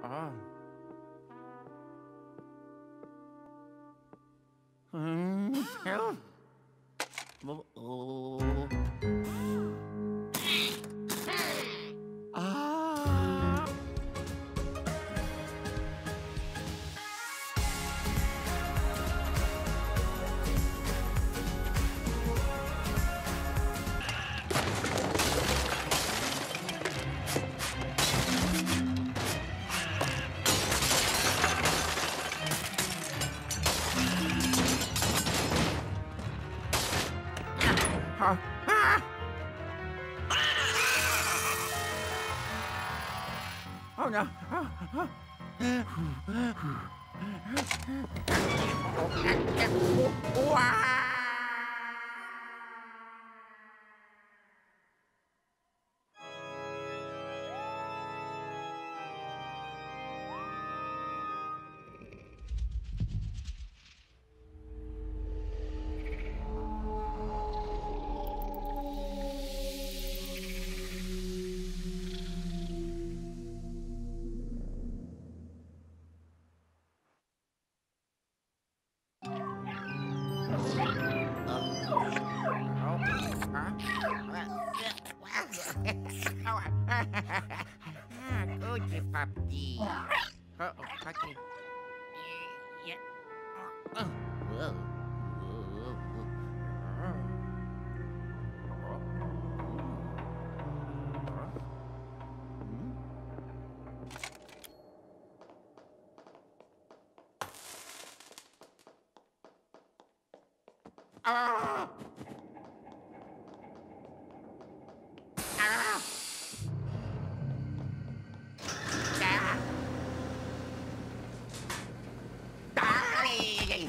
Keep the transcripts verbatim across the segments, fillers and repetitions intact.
À. Ừm, Hello. Bố- Ồ. À. À. À. Oh no. Wow. Kucing papi. Oh, papi. Ya. Ah! Ah! Ah! Ai!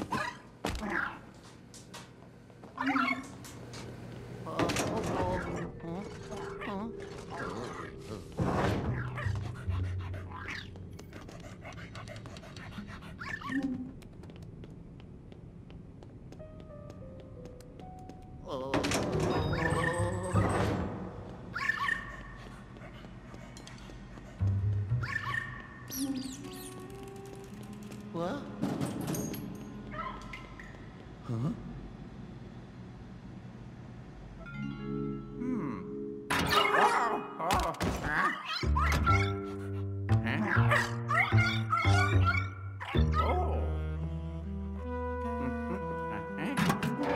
What? Huh? Hmm. Oh, oh, huh? Huh? Oh. Mhm. Uh-huh.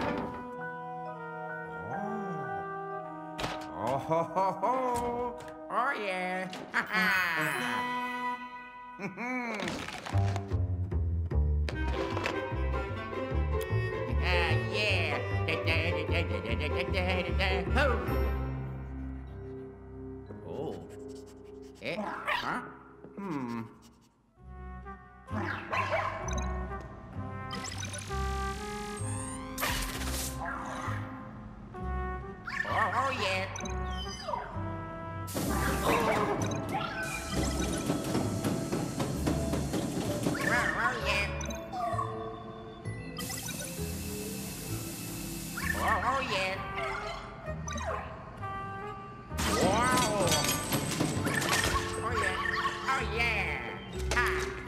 Oh. Oh, ho, ho, ho. Oh, yeah. Ha, ha. Mhm. Ah, yeah. Da, da, da, da, da, da, da, da, da, da. Ho. Oh. Eh? Huh? Hmm. Oh, oh yeah. Oh, oh yeah. Oh, oh yeah. Wow. Oh yeah. Oh yeah. Ha.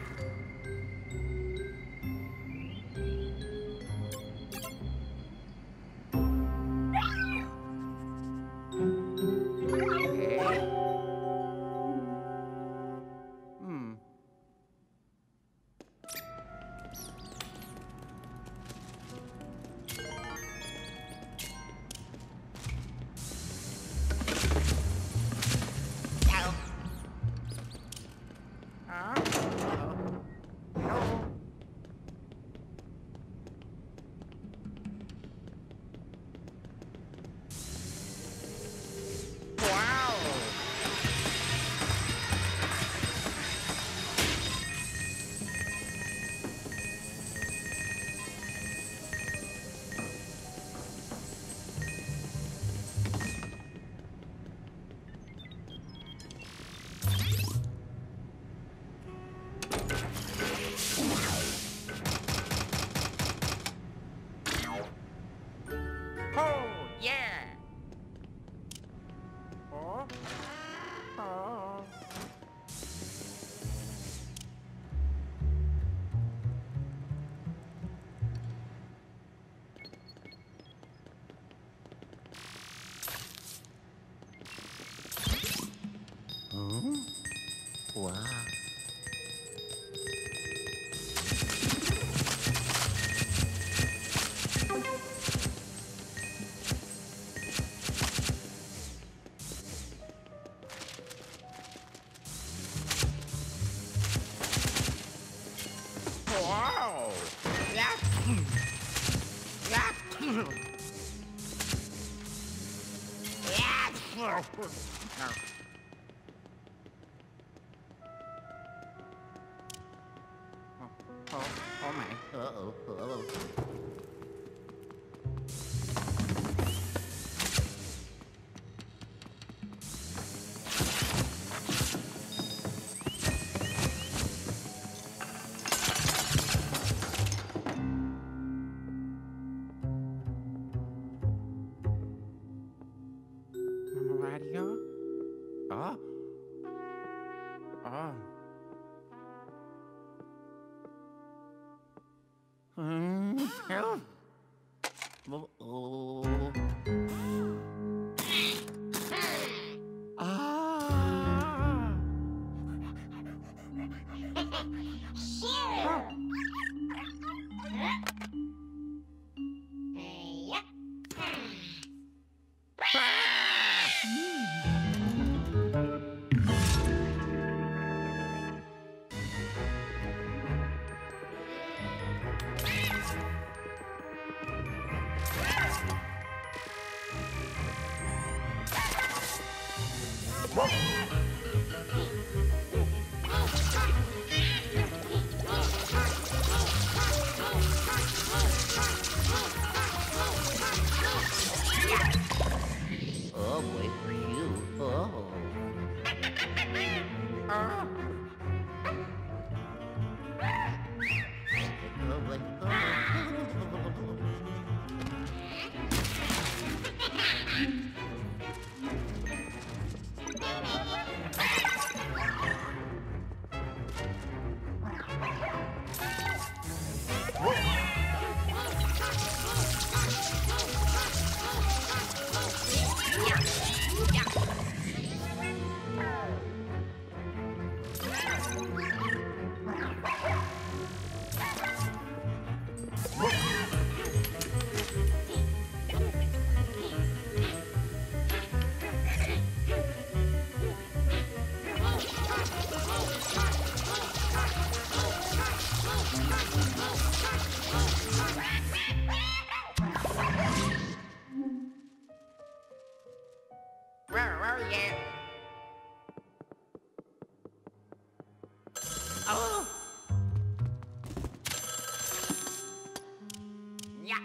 Eh? Hmm. Chào. Wow. Wow. Yeah. Yeah. Yeah. Oh, oh my. Uh-oh. Uh-oh. Radio? Oh. Oh. Hmm. Help. Oh. Ah. Oh boy, phew. Oh. Ah. Oh boy. Where are you? Oh. Yeah.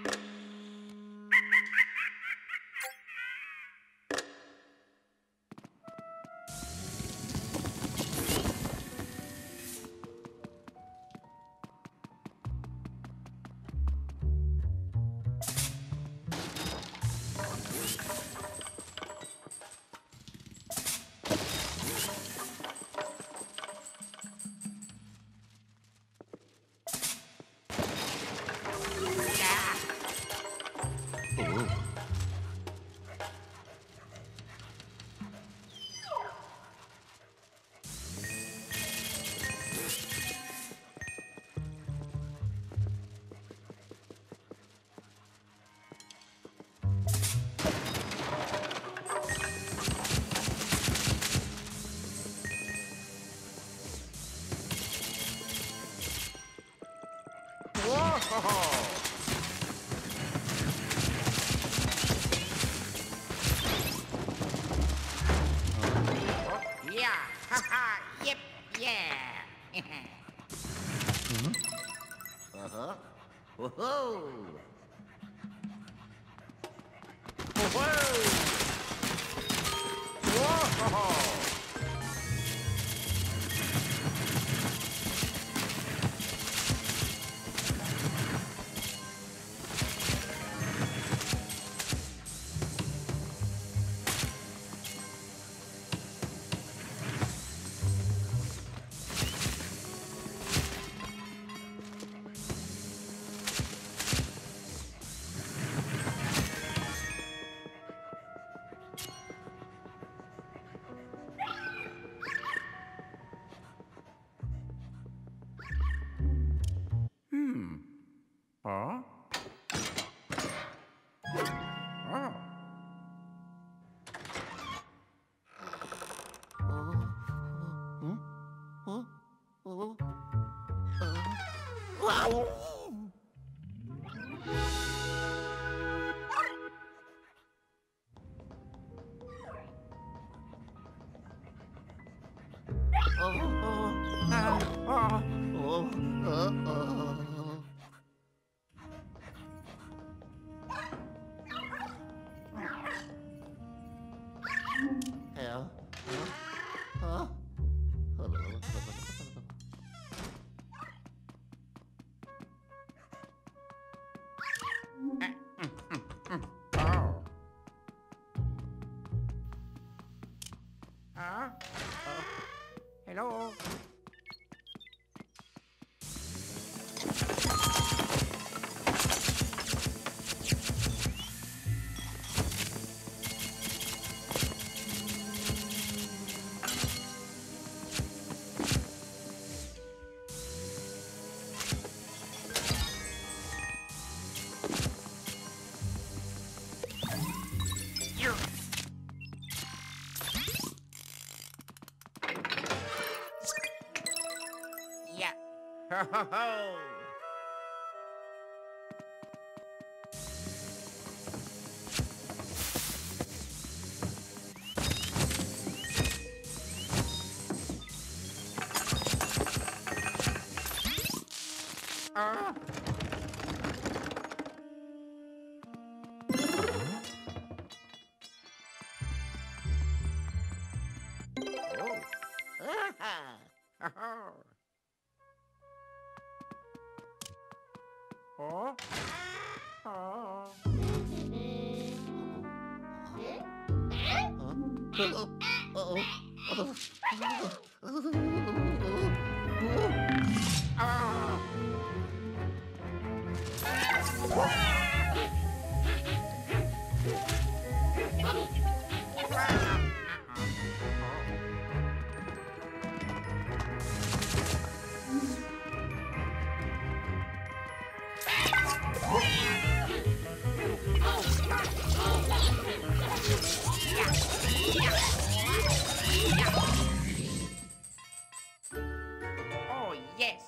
Whoa! Yeah! Ha-ha! Yep! Yeah! Uh-huh. Whoa! Whoa! Whoa! Hả? À. Hả? Ờ, hello. Yeah. Ho ho ho. À. Ủa? Ờ. À. Oh, yes.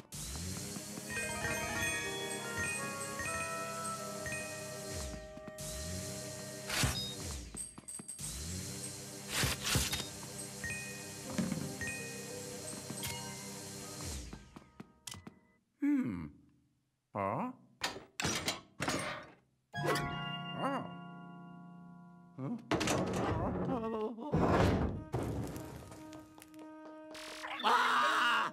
Hmm. Hả? À. Hả? À.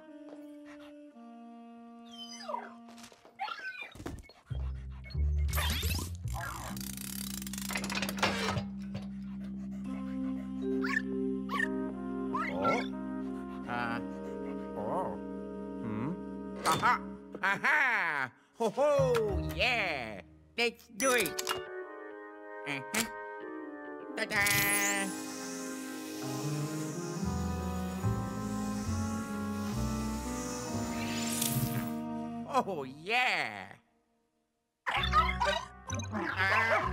Ủa? À. Ủa? Hmm. Aha! Aha! Ho ho! Yeah! Let's do it! Uh-huh. Ta-da! Oh yeah! À.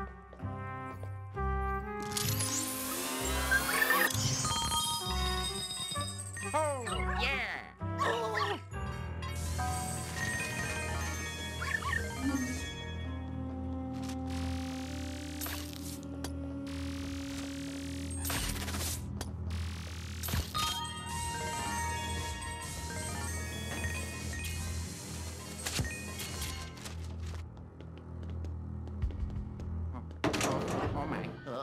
Oh yeah! Oh my.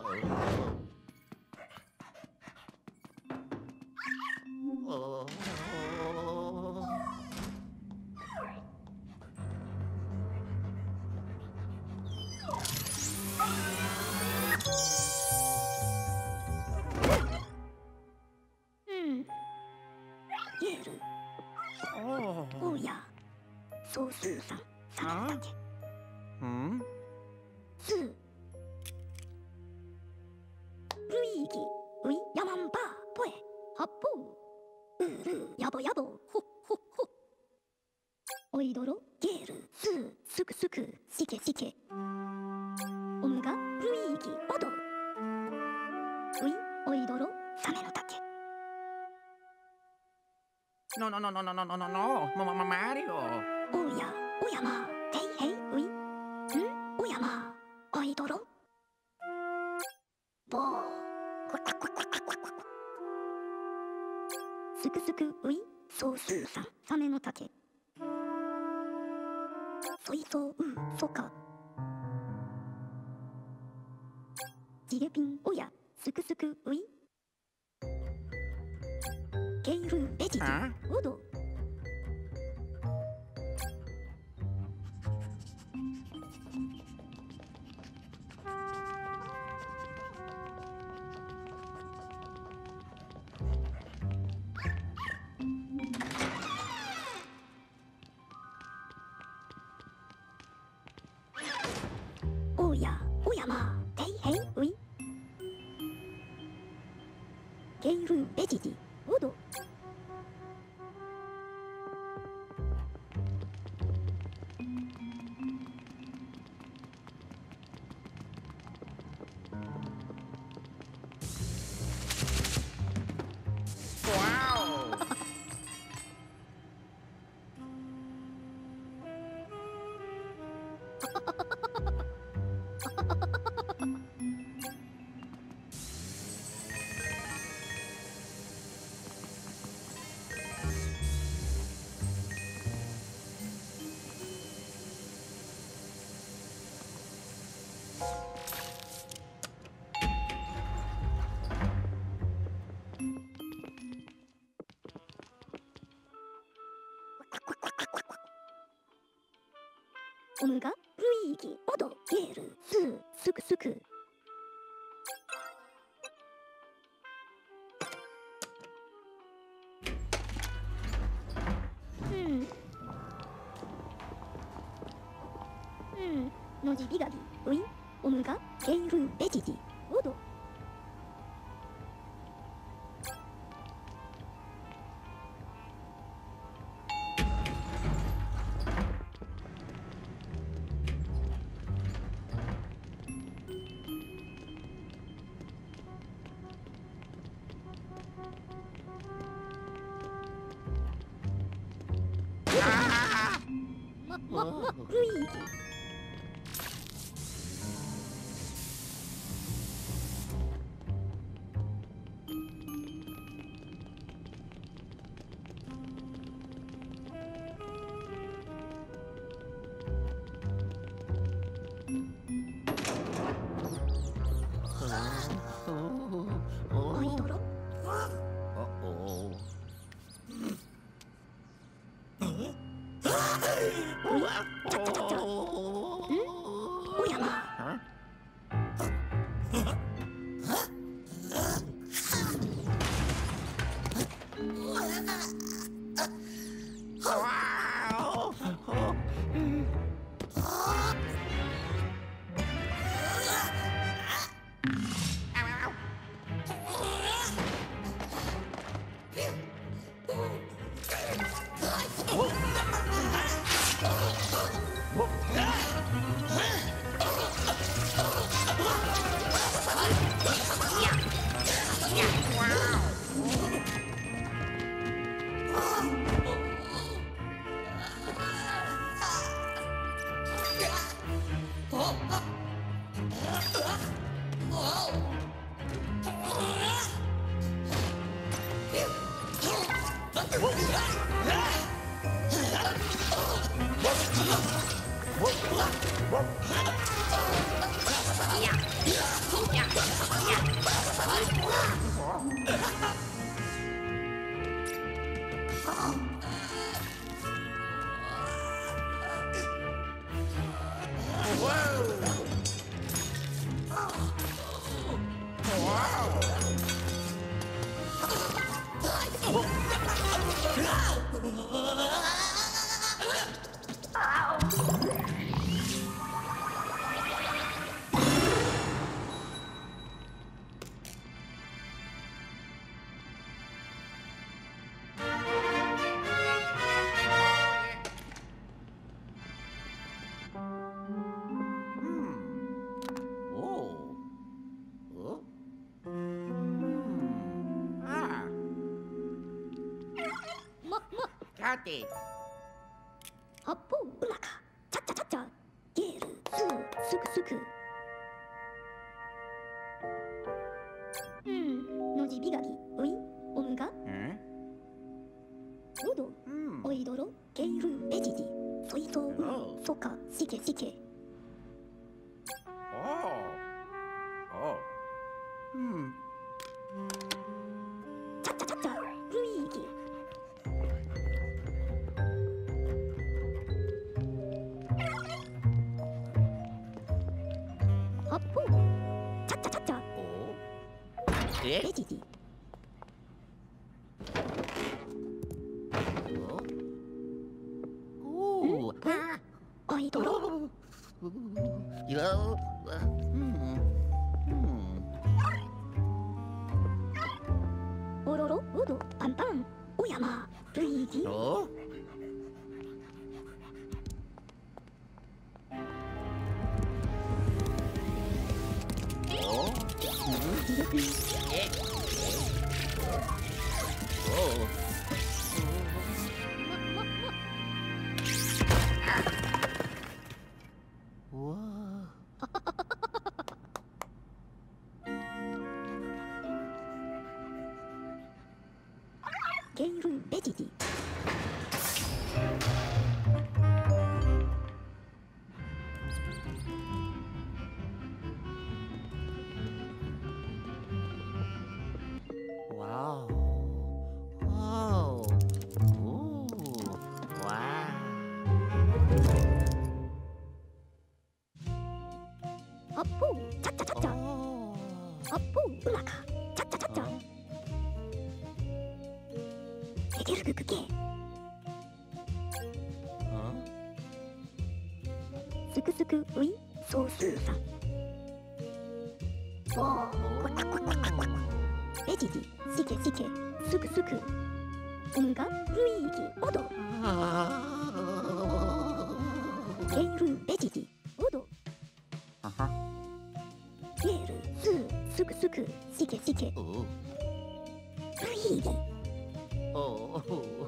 Oh. おや、総数さん、さんたち、 Hmm? スー、ルイーギ、ウイ、ヤマンバー、ポエ、ハッポー、ウールー、ヤボヤボ、ホッホッホッ。 おいどろゲールスースクスクシケシケオムがルイーギオドウイおいどろサメの竹 No, no, no, no, no, no, no, no, no, Ma- Ma- Mario. おやおやまていへいウイんおやまおいどろぼーすくすくウイソースーさんサメの竹そいそううそかジゲピンおやすくすくウイゲイルベジジあオドおやおやまていへいウイゲイルベジジオド Wow. オムがルイーギオドゲールスースクスクうんうんのじビガビウイオムがゲイルベジジオドルイーギおいどろ Uh-oh. ちょちょちょちょんおやま Huh? Wow. Ow, ow. got it. 八方うまかちゃっちゃちゃっちゃゲールスーすくすくうんのじびがぎういおむが Hmm? おど Hmm. おいどろゲイルベジディそいとうおそかしけしけ Oh. Oh. Hmm. ちゃっちゃちゃっちゃルイーギ八方ちゃっちゃちゃっちゃ Oh. ベ Eh? ジディ Oh. Oh. Ah. おいどろ Oh. Yo. Uh, hmm. Hmm. おろろおどパンパンおやまルイーギ Oh. Oh. Hmm. Eh. Oh. ままま Whoa. ゲイルベジディ Wow. Oh. Ooh. Wow. 八方ちゃっちゃちゃっちゃ Oh. 八方うまかちゃっちゃちゃっちゃ Huh? ゲゲルググゲ Huh? すくすくういそうすうさんおー Oh. ベジディしけしけすくすくおむがルイーギおど Ah. ゲイルベジディおど Uh-huh. ゲールスーすくすくしけしけ Oh. ルイーギ Oh.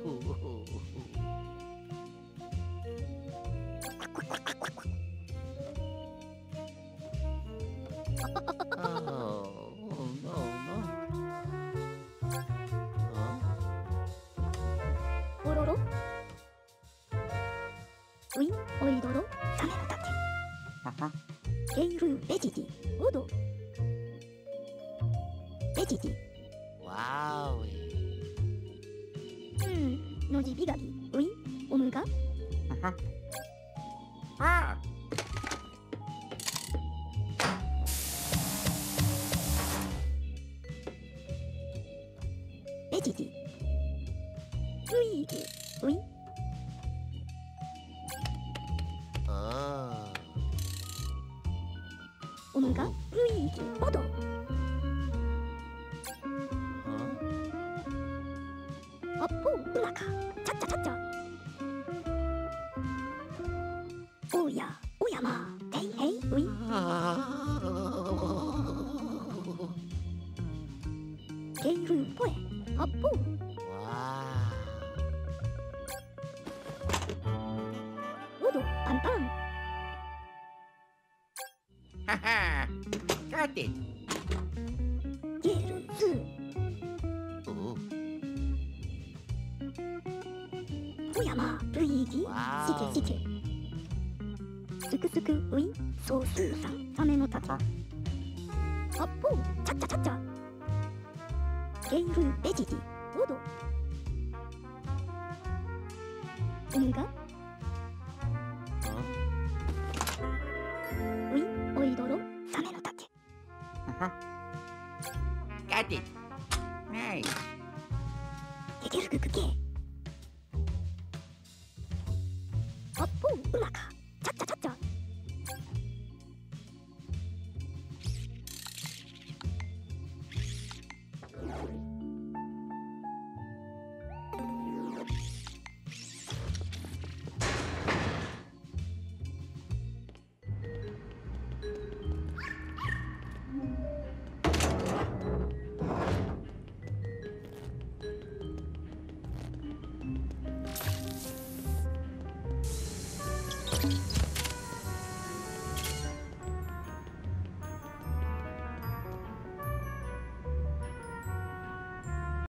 Oh. No, no. Huh? おろろういおいどろサメのたけ Uh-huh. ゲイルベジディおどベジディ Wow. うんのじびがぎういおむが Uh-huh. Ah. ベジディルイーギうい Oh. おむがルイーギおど Huh? 八方うまかちゃっちゃちゃっちゃおやおやまへいへいうい Ah. ゲイルポエ八方 Wow. おどパンパン Haha. Got it. ゲールスー Oh. おやまルイーギわーしけしけすくすくういそうすうさんサメのたけあ八方ちゃっちゃちゃっちゃゲイルベジディおどおむが Huh? ういおいどろサメのたけ Uh-huh. Got it. Nice. ゲゲルググゲ八方うまかちゃっちゃちゃっちゃ